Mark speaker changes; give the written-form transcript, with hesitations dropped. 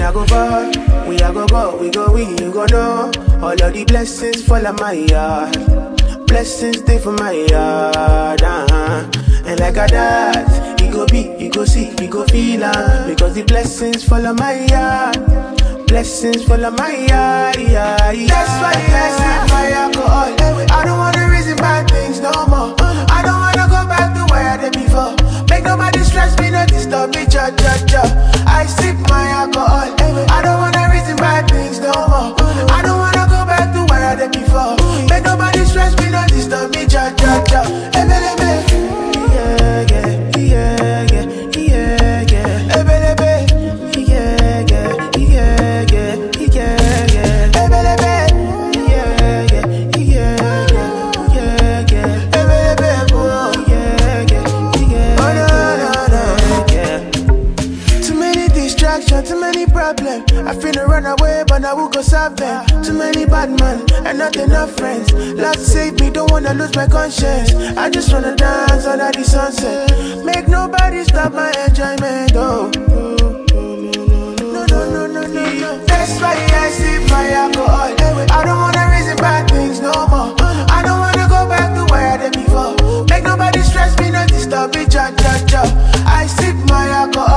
Speaker 1: I go far, we a go, we go win, you go know. All of the blessings fall on my yard. Blessings stay for my yard, And like a that, you go be, you go see, you go feel because the blessings fall on my yard. Blessings fall on my yard, That's why I sip my alcohol. I don't wanna reason bad things no more. I don't wanna go back to where I did before. Make nobody stress me, no disturb me, cha. I sip my alcohol. I don't wanna reason bad things no more. I don't wanna go back to where I did before. Make nobody stress me, no disturb me, cha. Too many problems. I finna run away, but I will go solve them. Too many bad men and not enough friends. Lord save me, don't wanna lose my conscience. I just wanna dance under the sunset. Make nobody stop my enjoyment. Oh, no. That's why I sip my alcohol. I don't wanna reason bad things no more. I don't wanna go back to where I did before. Make nobody stress me, not disturb me, cha. I sip my alcohol.